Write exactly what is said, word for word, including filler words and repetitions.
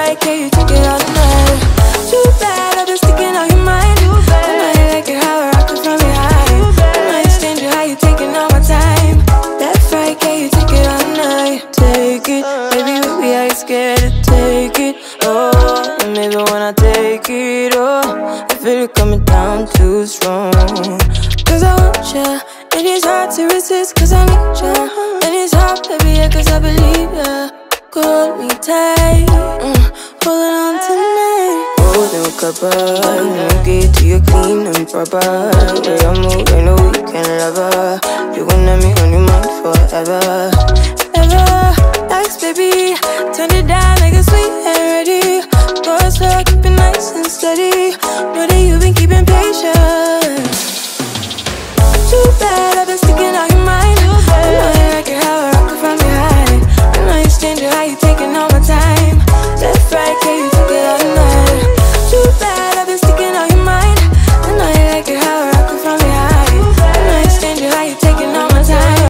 right, can you take it all night? Too bad, I've been sticking on your mind. I know you like it how I rock it from behind. I know you stand you how you taking all my time. Left, right, can you take it all night? Take it, baby, baby, I ain't scared to take it. Oh, and maybe when I take it, oh, I feel it coming down too strong. Cause I want ya, and it's hard to resist cause I need ya. And it's hard, baby, yeah, cause I believe ya. Hold me tight, mm, holding on tonight. Holding a cuppa, you get to your clean and proper. Way I move, ain't no weekend lover. You gon' let me on your mind forever, ever. Thanks, baby, turn it down.